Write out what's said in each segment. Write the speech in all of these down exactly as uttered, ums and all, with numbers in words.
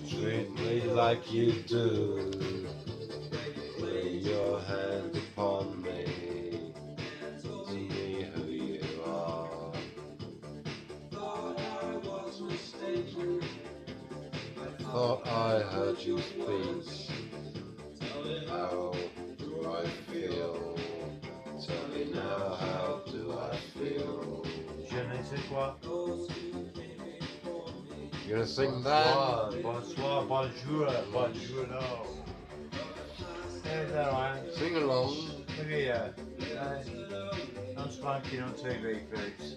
Treat me like you do. Lay your hand upon me. To me who you are. Thought I heard you speak. How do I feel? Tell me now, how do I feel? Je ne sais quoi. You gonna sing that? Bonsoir, bonsoir, bonjour, bonjour, no. Is that right? Sing along. Look at you. Uh, I'm smoking on T V, please.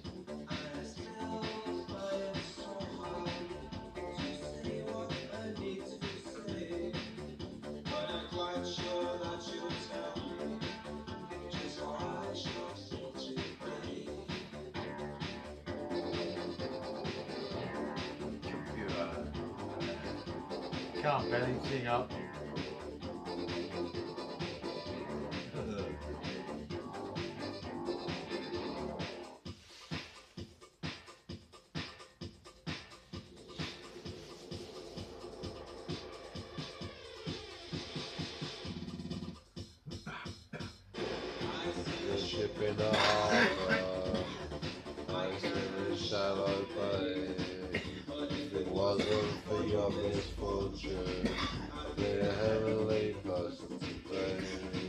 Computer. Can't get anything up. The ship in the harbour, ice in the shallow bay. If it wasn't for your misfortune, I'd be a heavenly person today.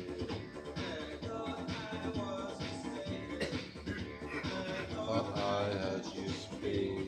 But I heard you speak.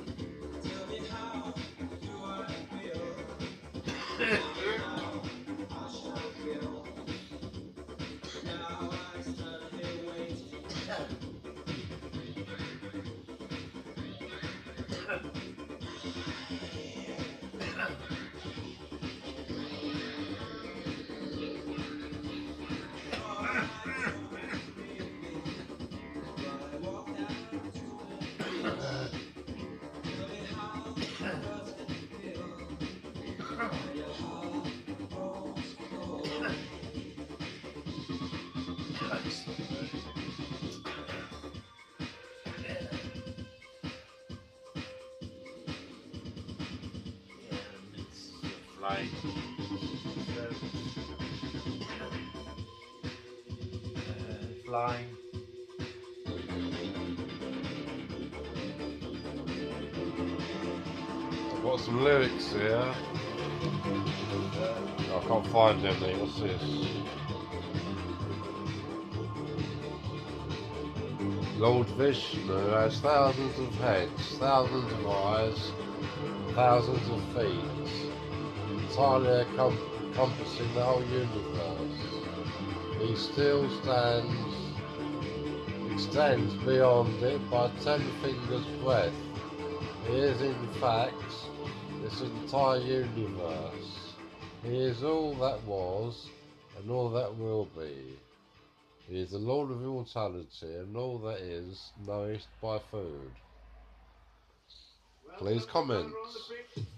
Flying. Uh, flying. I've got some lyrics here. I can't find any. What's this? Lord Vishnu has thousands of heads, thousands of eyes, thousands of feet, entirely encompassing the whole universe. He still stands, extends beyond it by ten fingers' breadth. He is in fact this entire universe. He is all that was and all that will be. He is the Lord of immortality, and all that is nourished by food. Please comment.